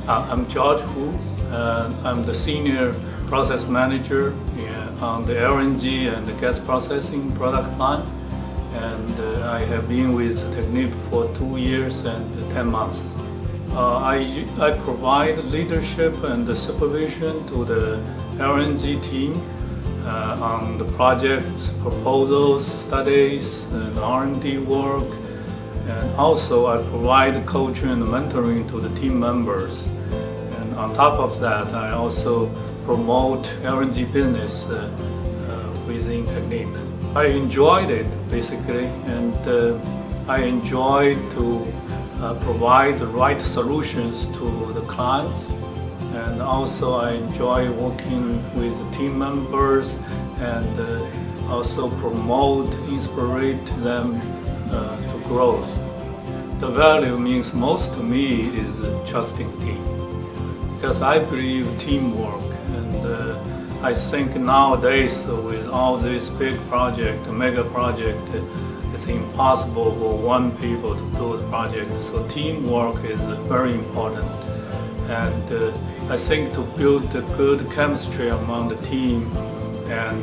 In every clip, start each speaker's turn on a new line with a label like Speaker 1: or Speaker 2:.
Speaker 1: I'm George Hu. I'm the Senior Process Manager on the LNG and the gas processing product line. And I have been with Technip for 2 years and 10 months. I provide leadership and the supervision to the LNG team on the projects, proposals, studies, and R&D work. And also I provide coaching and mentoring to the team members. And on top of that, I also promote LNG business within Technip. I enjoyed it basically, and I enjoy to provide the right solutions to the clients. And also I enjoy working with the team members and also promote, inspire them to growth. The value means most to me is trusting team, because I believe teamwork, and I think nowadays with all this big project, mega project, it's impossible for one people to do the project. So teamwork is very important, and I think to build a good chemistry among the team and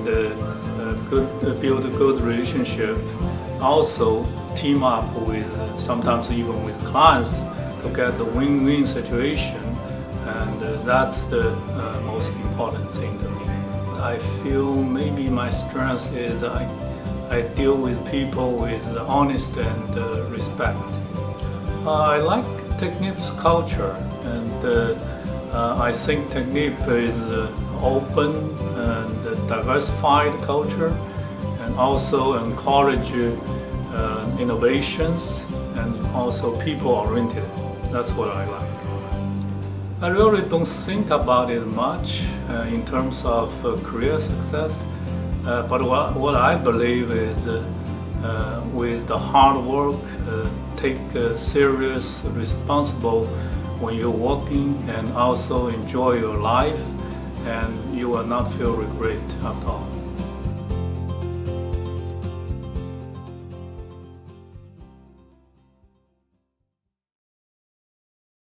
Speaker 1: build a good relationship, also team up with sometimes even with clients to get the win-win situation, and that's the most important thing to me. I feel maybe my strength is I deal with people with honesty and respect. I like Technip's culture, and I think Technip is open and diversified culture, and also encourage innovations, and also people-oriented. That's what I like. I really don't think about it much in terms of career success, but what I believe is with the hard work, take serious, responsible when you're working, and also enjoy your life, and you will not feel regret at all.